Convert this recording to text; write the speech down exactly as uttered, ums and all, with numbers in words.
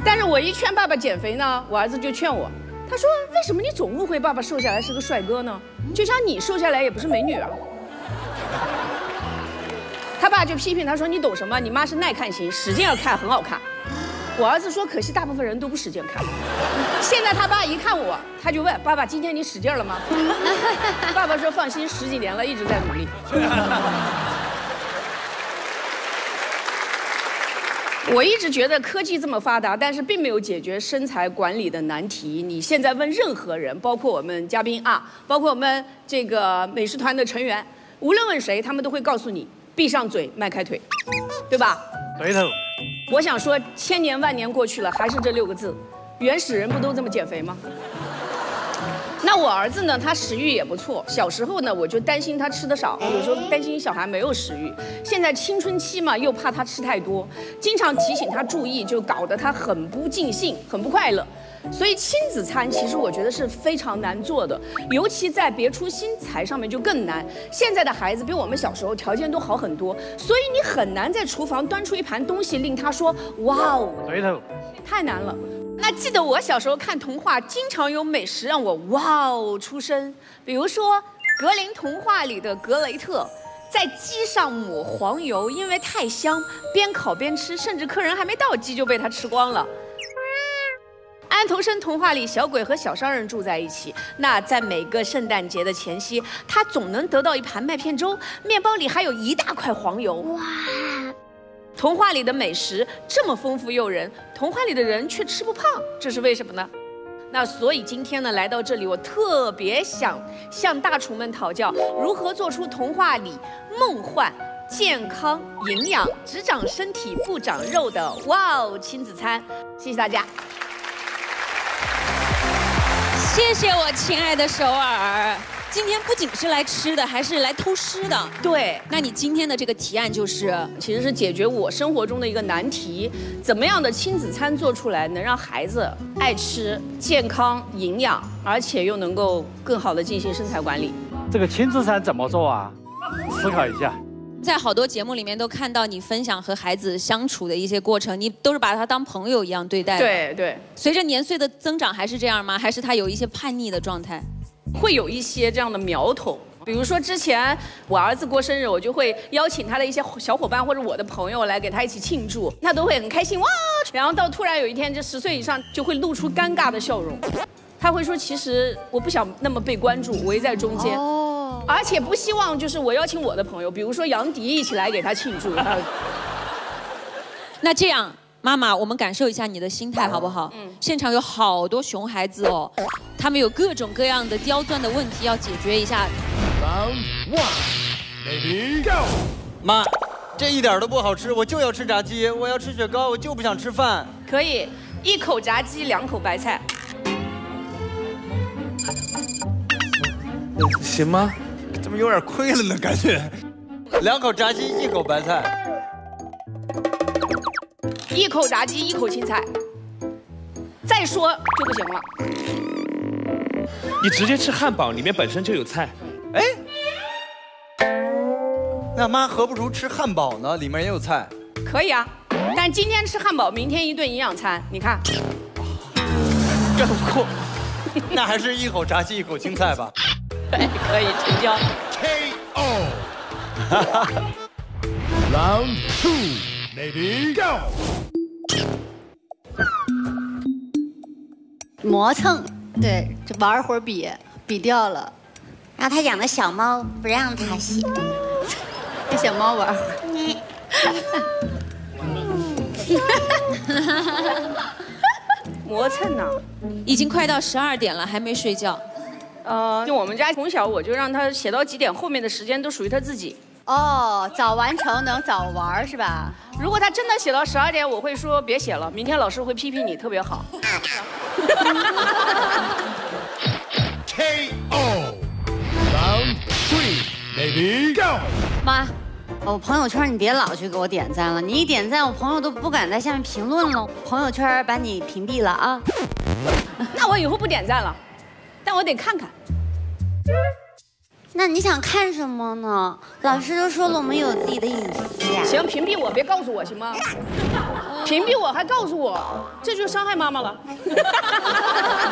但是我一劝爸爸减肥呢，我儿子就劝我，他说为什么你总误会爸爸瘦下来是个帅哥呢？就像你瘦下来也不是美女啊。他爸就批评他说你懂什么？你妈是耐看型，使劲要看很好看。我儿子说可惜大部分人都不使劲看。现在他爸一看我，他就问爸爸今天你使劲了吗？爸爸说放心，十几年了，一直在努力。我一直觉得科技这么发达，但是并没有解决身材管理的难题。你现在问任何人，包括我们嘉宾啊，包括我们这个美食团的成员，无论问谁，他们都会告诉你：闭上嘴，迈开腿，对吧？ 对头。 我想说，千年万年过去了，还是这六个字：原始人不都这么减肥吗？那我儿子呢？他食欲也不错。小时候呢，我就担心他吃得少，有时候担心小孩没有食欲。现在青春期嘛，又怕他吃太多，经常提醒他注意，就搞得他很不尽兴，很不快乐。所以亲子餐其实我觉得是非常难做的，尤其在别出心裁上面就更难。现在的孩子比我们小时候条件都好很多，所以你很难在厨房端出一盘东西令他说哇哦， 对头， 太难了。那记得我小时候看童话，经常有美食让我哇哦出声，比如说格林童话里的格雷特，在鸡上抹黄油，因为太香，边烤边吃，甚至客人还没到，鸡就被他吃光了。安徒生童话里，小鬼和小商人住在一起。那在每个圣诞节的前夕，他总能得到一盘麦片粥，面包里还有一大块黄油。哇！童话里的美食这么丰富诱人，童话里的人却吃不胖，这是为什么呢？那所以今天呢，来到这里，我特别想向大厨们讨教，如何做出童话里梦幻、健康、营养、只长身体不长肉的哇哦亲子餐。谢谢大家。 谢谢我亲爱的首尔。今天不仅是来吃的，还是来偷师的。 对， 那你今天的这个提案就是， 其实是解决我生活中的一个难题：怎么样的亲子餐做出来能让孩子爱吃、健康、营养，而且又能够更好的进行身材管理？ 这个亲子餐怎么做啊？思考一下。 在好多节目里面都看到你分享和孩子相处的一些过程，你都是把他当朋友一样对待的。 对对。 随着年岁的增长还是这样吗？还是他有一些叛逆的状态？ 会有一些这样的苗头，比如说之前我儿子过生日，我就会邀请他的一些小伙伴或者我的朋友来给他一起庆祝，他都会很开心哇。然后到突然有一天，这十岁以上就会露出尴尬的笑容，他会说其实我不想那么被关注，围在中间，哦，而且不希望就是我邀请我的朋友，比如说杨迪一起来给他庆祝。 那这样。妈妈，我们感受一下你的心态好不好？嗯，现场有好多熊孩子哦，他们有各种各样的刁钻的问题要解决一下。 Round one, baby, go！ 妈，这一点都不好吃，我就要吃炸鸡，我要吃雪糕，我就不想吃饭。 可以，一口炸鸡，两口白菜。 行吗？怎么有点亏了呢？感觉。两口炸鸡，一口白菜。 一口炸鸡，一口青菜，再说就不行了。 你直接吃汉堡，里面本身就有菜。 哎，那妈何不如吃汉堡呢？里面也有菜。 可以啊，但今天吃汉堡，明天一顿营养餐，你看。 这酷。那还是一口炸鸡，一口青菜吧。 对，可以成交。 K O Round two, baby, go！ 磨蹭，对，就玩会儿笔，笔掉了， 然后他养的小猫不让他洗， 跟小猫玩会儿。磨蹭呢， 已经快到十二点了，还没睡觉。 呃，就我们家从小我就让他写到几点，后面的时间都属于他自己。 哦，早完成能早玩是吧？ 如果他真的写到十二点，我会说别写了，明天老师会批评你，特别好。 K O Round three, baby, go！ 妈，我朋友圈你别老去给我点赞了，你一点赞，我朋友都不敢在下面评论了，朋友圈把你屏蔽了啊。 那我以后不点赞了，但我得看看。 那你想看什么呢？老师都说了，我们有自己的隐私呀。 行，屏蔽我，别告诉我，行吗？ 屏蔽我还告诉我，这就伤害妈妈了。